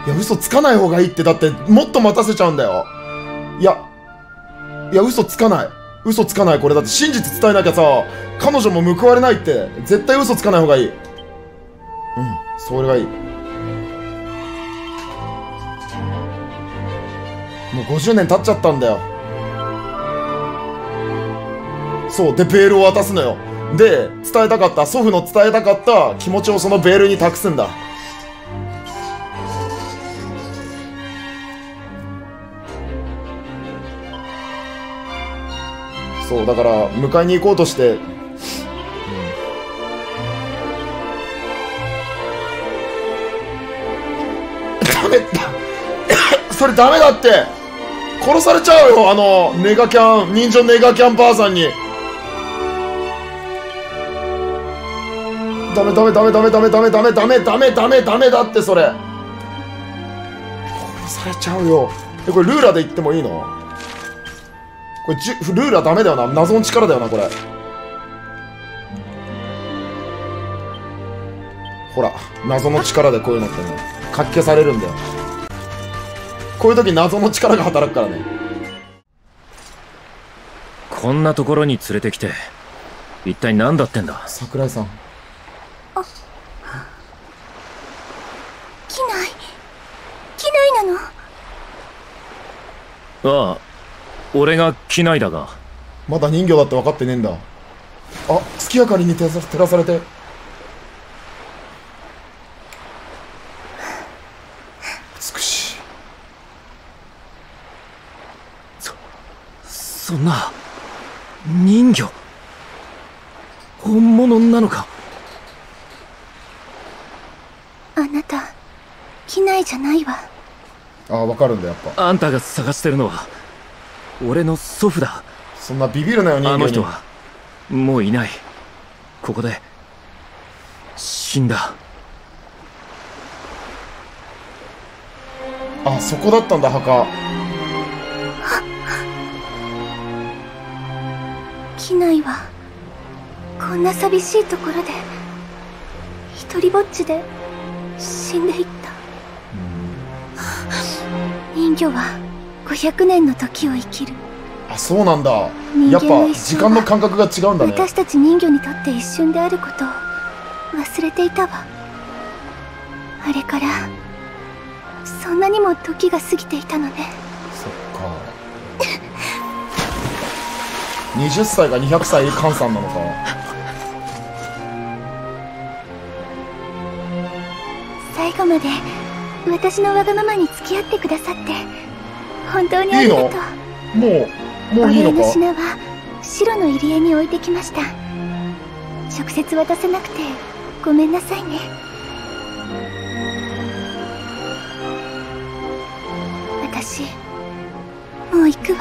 いや、嘘つかない方がいいって。だってもっと待たせちゃうんだよ。いや嘘つかない。嘘つかない。これだって真実伝えなきゃさ、彼女も報われないって。絶対嘘つかない方がいい。うん、それがいい。もう50年経っちゃったんだよ。そうで、ベールを渡すのよ。で、伝えたかった、祖父の伝えたかった気持ちをそのベールに託すんだ。そうだから迎えに行こうとして、ダメだそれダメだって。殺されちゃうよ、あのネガキャン、人情ネガキャンばあさんに。ダメダメダメダメダメダメダメダメダメダメダメだって。それ殺されちゃうよ。これルーラで言ってもいいの？これルーラダメだよな。謎の力だよなこれ。ほら、謎の力でこういうのってね、かき消されるんだよ。こういう時謎の力が働くからね。 こんなところに連れてきて一体何だってんだ。 桜井さん。 機内なの？ ああ、俺が機内だが。 まだ人魚だって分かってねえんだ。あ、月明かりに照らされて。美しい。 そんな人魚本物なのか？ あなた機内じゃないわ。 ああ、分かるんだやっぱ。 あんたが探してるのは俺の祖父だ。 そんなビビるなよ人魚に。 あの人はもういない。ここで死んだ。 あ、そこだったんだ墓。 機内はこんな寂しいところで一人ぼっちで死んでいった。人魚は500年の時を生きる。 あ、そうなんだ。やっ人間のぱ一生は時間の感覚が違うんだね。 私たち人魚にとって一瞬であることを忘れていたわ。あれからそんなにも時が過ぎていたのね。 そっか。20歳が200歳換算なのか。 最後まで私のわがままに付き合ってくださって本当にありがとう。 もういいのか。 お礼の品は白の入り江に置いてきました。直接渡せなくてごめんなさいね。私もう行くわ。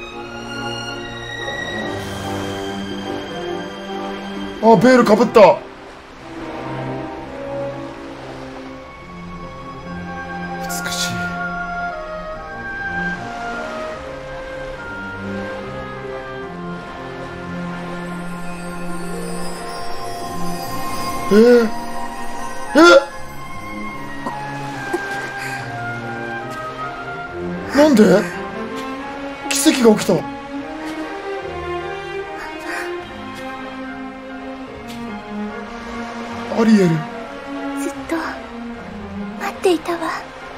あ、ベールかぶった。美しい。なんで奇跡が起きた。アリエル。 ずっと待っていたわ。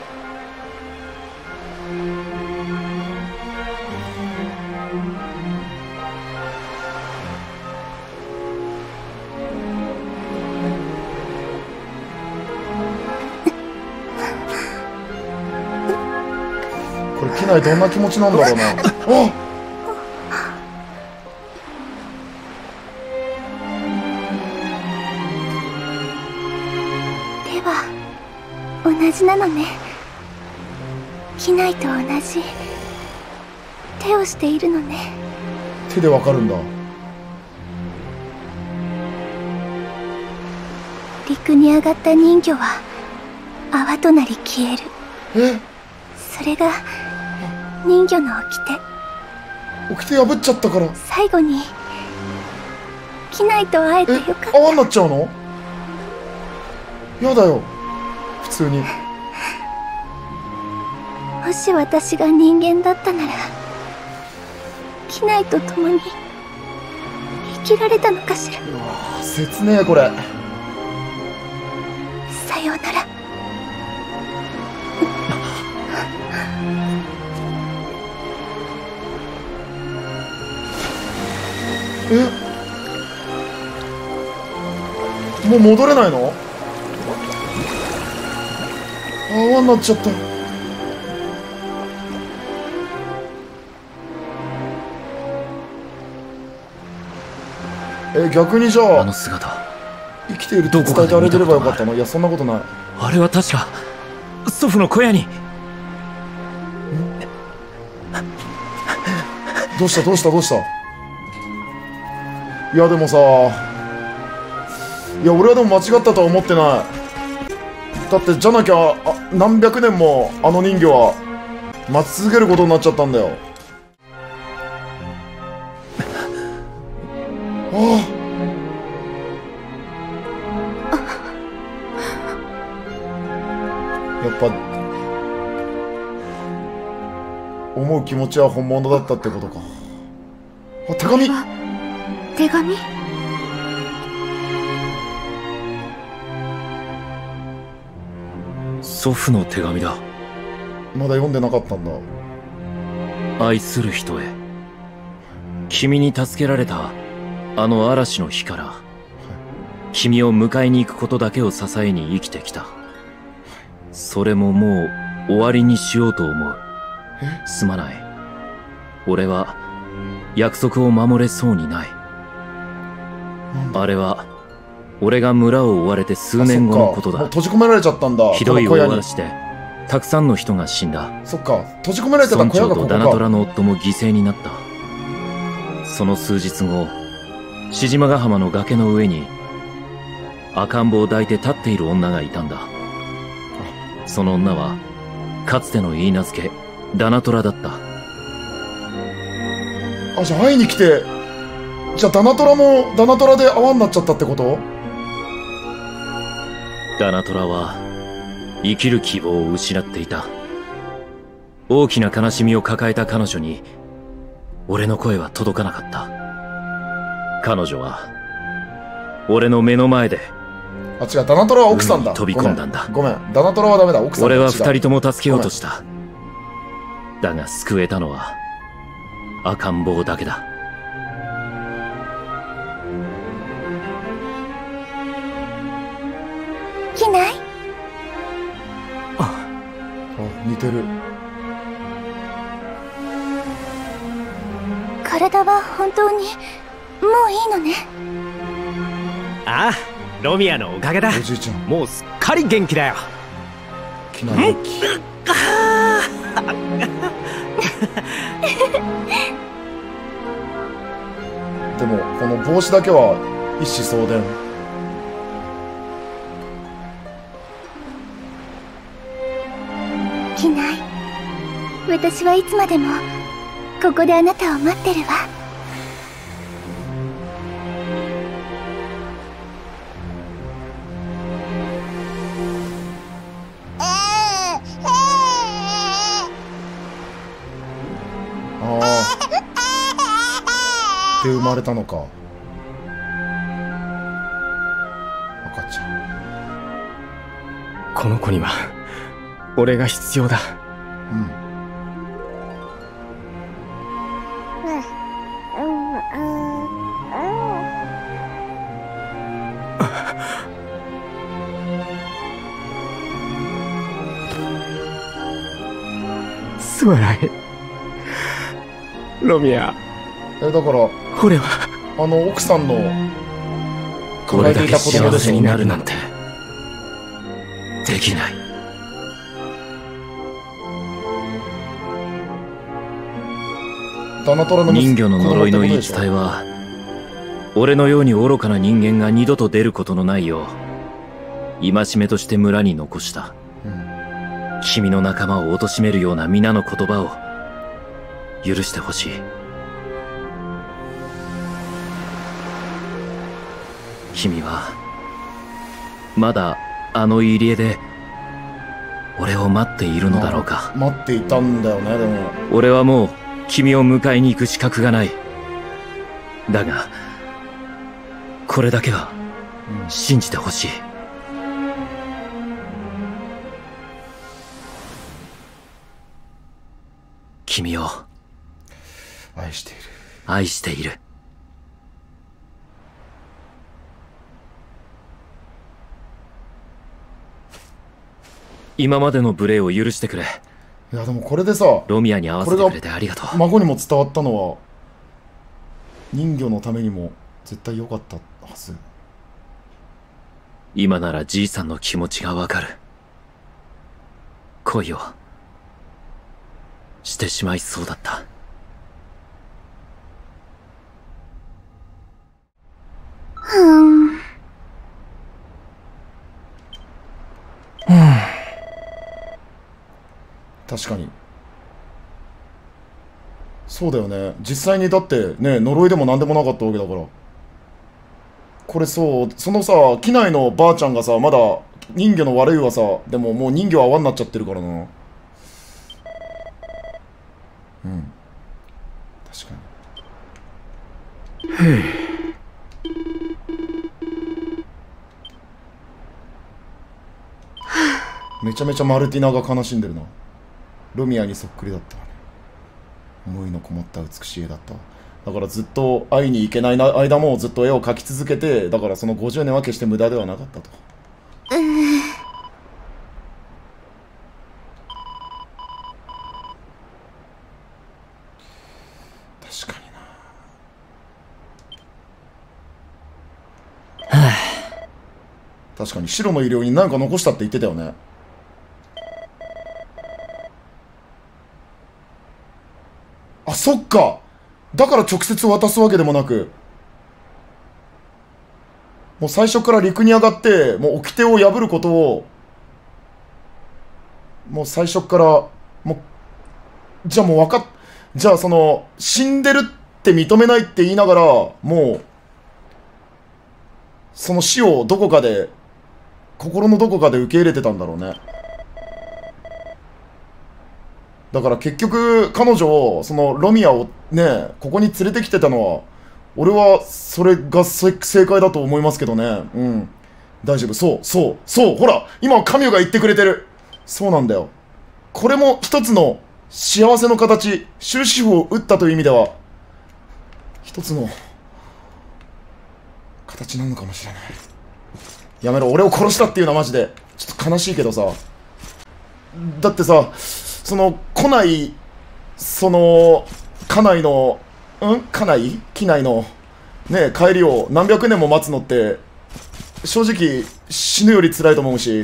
これ機内どんな気持ちなんだろうな。あ、 同じなのね。機内と同じ手をしているのね。 手でわかるんだ。 陸に上がった人魚は泡となり消える。それが人魚の掟破っちゃったから。 最後に機内と会えてよかった。 泡になっちゃうの？やだよ。普通にもし私が人間だったなら、機内と共に生きられたのかしら。 うわー、切ねえこれ。 さようなら。 もう戻れないの？泡になっちゃった。逆にじゃああの姿、 生きていると伝えてあげればよかったの？いや、そんなことない。 あれは確か祖父の小屋に。 どうしたどうしたどうした？いやでもさ、いや俺はでも間違ったとは思ってない。だってじゃなきゃ何百年もあの人魚は待ち続けることになっちゃったんだよ。ああ、やっぱ思う気持ちは本物だったってことか。あ、手紙。 手紙？ 祖父の手紙だ。 まだ読んでなかったんだ。 愛する人へ、君に助けられたあの嵐の日から、君を迎えに行くことだけを支えに生きてきた。それももう終わりにしようと思う。すまない。俺は約束を守れそうにない。あれは俺が村を追われて数年後のことだ。 もう閉じ込められちゃったんだ。 ひどい大嵐でたくさんの人が死んだ。 そっか、閉じ込められてた小屋がここか。 村長とダナトラの夫も犠牲になった。その数日後、志島ヶ浜の崖の上に赤ん坊を抱いて立っている女がいたんだ。その女はかつての許嫁ダナトラだった。 あ、じゃあ会いに来て、じゃあダナトラもダナトラで泡になっちゃったってこと？ ダナトラは生きる希望を失っていた。大きな悲しみを抱えた彼女に俺の声は届かなかった。彼女は俺の目の前で、 あ、違う、ダナトラは奥さんだ。 飛び込んだんだ。 ごめん、ダナトラはダメだ、奥さんだ。 俺は二人とも助けようとした。だが救えたのは赤ん坊だけだ。 機内？ あ、似てる。 体は本当にもういいのね。 ああ、ロミアのおかげだ。 おじいちゃん、 もうすっかり元気だよ。 機内復帰。でもこの帽子だけは一子相伝。 機内、私はいつまでもここであなたを待ってるわ。 で生まれたのか、赤ちゃん。 この子には俺が必要だ。 うん。 すまない、ロミア。 だから俺は奥さんの抱俺だけえていた子供幸せでしょ。 になるなんてできない。 ダナトラの人魚の呪いの言い子供ってことでしょ。 伝えは俺のように愚かな人間が二度と出ることのないよう戒めとして村に残した。 うん、 君の仲間を貶めるような皆の言葉を許してほしい。君はまだあの入り江で俺を待っているのだろうか。 待っていたんだよね、でも。 俺はもう君を迎えに行く資格がない。だがこれだけは信じてほしい。君を愛している。 愛している。今までの無礼を許してくれ。 いやでもこれでさ、 ロミアに会わせてくれてありがとう。 孫にも伝わったのは人魚のためにも絶対良かったはず。 今ならじいさんの気持ちがわかる。恋をしてしまいそうだった。 確かにそうだよね。実際にだってね、呪いでも何でもなかったわけだから。これそう、そのさ、機内のばあちゃんがさ、まだ人魚の悪い噂でももう人魚は泡になっちゃってるからな。うん、確かに。めちゃめちゃマルティナが悲しんでるな。ロミアにそっくりだったわね。思いのこもった美しい絵だった。だからずっと会いに行けない間もずっと絵を描き続けて、だからその50年は決して無駄ではなかったと。確かにな。確かに白の医療に何か残したって言ってたよね。あ、そっか。だから直接渡すわけでもなく、もう最初から陸に上がって、もう掟を破ることを、もう最初から、もう、じゃあもうじゃあその、死んでるって認めないって言いながら、もう、その死をどこかで、心のどこかで受け入れてたんだろうね。だから結局彼女を、そのロミアをね、ここに連れてきてたのは、俺はそれが正解だと思いますけどね。うん、大丈夫。そうほら今カミュが言ってくれてる。そうなんだよ。これも一つの幸せの形、終止符を打ったという意味では一つの形なのかもしれない。やめろ、俺を殺したっていうのはマジでちょっと悲しいけどさ。だってさ、その来ない、その家内の機内のね、帰りを何百年も待つのって正直死ぬより辛いと思うし、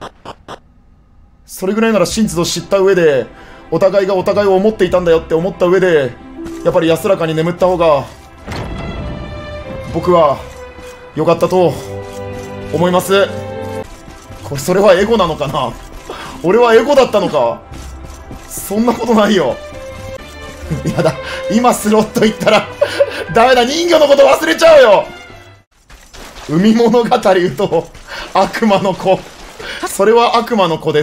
それぐらいなら真実を知った上で、お互いがお互いを思っていたんだよって思った上で、やっぱり安らかに眠った方が僕は良かったと思います。これそれはエゴなのかな。俺はエゴだったのか。そんなことないよ。やだ、今スロット行ったらダメだ、人魚のこと忘れちゃうよ。海物語と悪魔の子、それは悪魔の子です。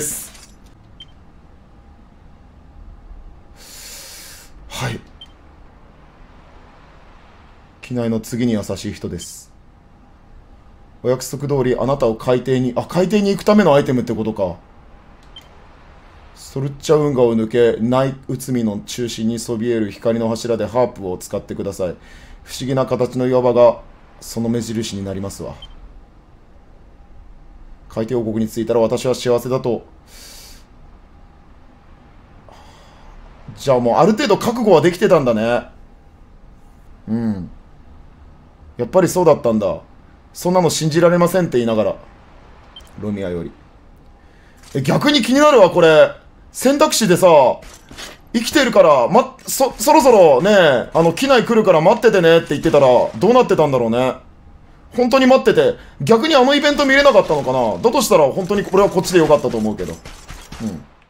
はい、機内の次に優しい人です。お約束通りあなたを海底に行くためのアイテムってことか。ソルッチャ運河を抜け、内内海の中心にそびえる光の柱でハープを使ってください。不思議な形の岩場がその目印になりますわ。海底王国に着いたら私は幸せだと。じゃあもうある程度覚悟はできてたんだね。うん、やっぱりそうだったんだ。そんなの信じられませんって言いながら、ロミアより。逆に気になるわこれ。選択肢でさ、生きてるから、そろそろね、機内来るから待っててねって言ってたら、どうなってたんだろうね。本当に待ってて、逆にあのイベント見れなかったのかな。だとしたら、本当にこれはこっちでよかったと思うけど。うん。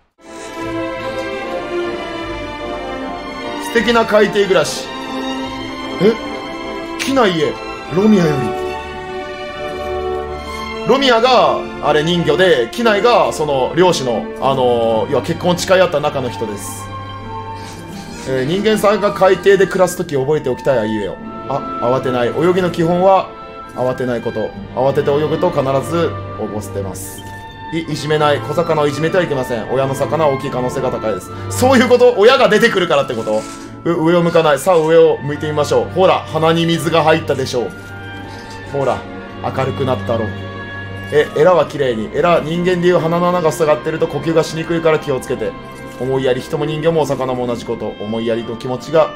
素敵な海底暮らし。機内へ、ロミアより。 ロミアがあれ人魚で、キナイがその漁師の要は結婚を誓い合った中の人です。人間さんが海底で暮らすとき覚えておきたいあいうえを。慌てない。泳ぎの基本は慌てないこと。慌てて泳ぐと必ずおぼ捨てます。いじめない。小魚をいじめてはいけません。親の魚は大きい可能性が高いです。そういうこと？親が出てくるからってこと？上を向かない。さあ上を向いてみましょう。ほら、鼻に水が入ったでしょう。ほら、明るくなったろう。エラは綺麗に。エラ、人間でいう鼻の穴が塞がってると呼吸がしにくいから気をつけて。思いやり、人も人魚もお魚も同じこと。思いやりと気持ちが。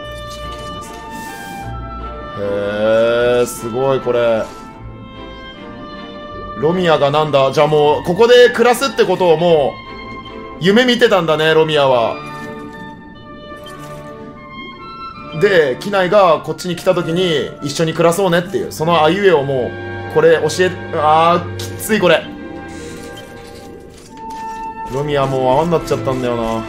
へー、すごいこれ。ロミアがなんだ？じゃあもう、ここで暮らすってことをもう、夢見てたんだね、ロミアは。で、キナイがこっちに来た時に、一緒に暮らそうねっていう、そのあいうえをもう、これ教え、きついこれ。ロミアもう泡になっちゃったんだよな。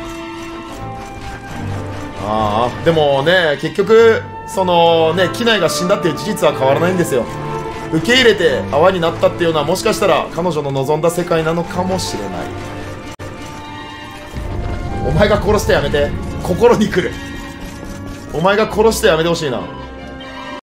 でもね、結局、そのね、キナイが死んだっていう事実は変わらないんですよ。受け入れて泡になったっていうのはもしかしたら彼女の望んだ世界なのかもしれない。お前が殺してやめて。心に来る。お前が殺してやめてほしいな。